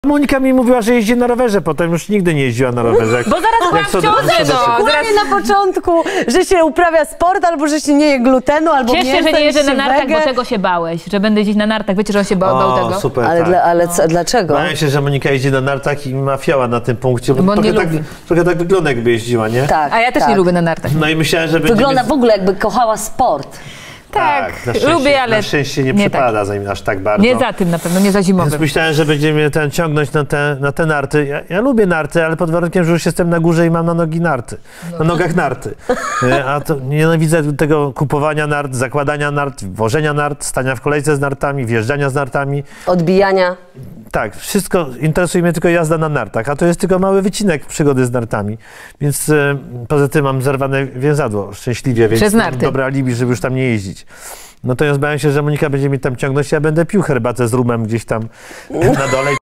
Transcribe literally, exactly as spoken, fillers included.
Monika mi mówiła, że jeździ na rowerze, potem już nigdy nie jeździła na rowerze. Bo zaraz była w ciąży, no. Zaraz... na początku, że się uprawia sport, albo że się nie je glutenu, albo Cieszę się, że nie jeżdżę na nartach, wege. bo tego się bałeś, że będę jeździć na nartach. Wiecie, że on się bał, bał tego? Super, ale tak. dla, ale co, dlaczego? Bałem się, że Monika jeździ na nartach i ma fiała na tym punkcie, bo, Bo on trochę, nie tak, lubi. trochę tak wygląda, jakby jeździła, nie? Tak, A ja też tak. nie lubię na nartach. No i myślałem, że będzie... Wygląda mieć... w ogóle, jakby kochała sport. Tak, na szczęście, lubię, ale na szczęście nie, nie przypada tak. za nim aż tak bardzo. Nie za tym na pewno, nie za Więc zimowym. myślałem, że będziemy ten ciągnąć na te, na te narty. Ja, ja lubię narty, ale pod warunkiem, że już jestem na górze i mam na nogi narty. Na nogach narty. E, A to nienawidzę tego kupowania nart, zakładania nart, wożenia nart, stania w kolejce z nartami, wjeżdżania z nartami. Odbijania. Tak, wszystko, interesuje mnie tylko jazda na nartach, a to jest tylko mały wycinek przygody z nartami. Więc e, poza tym mam zerwane więzadło szczęśliwie, więc Przez mam narty. dobre alibi, żeby już tam nie jeździć. Natomiast bałem się, że Monika będzie mnie tam ciągnąć, ja będę pił herbatę z rumem gdzieś tam na dole.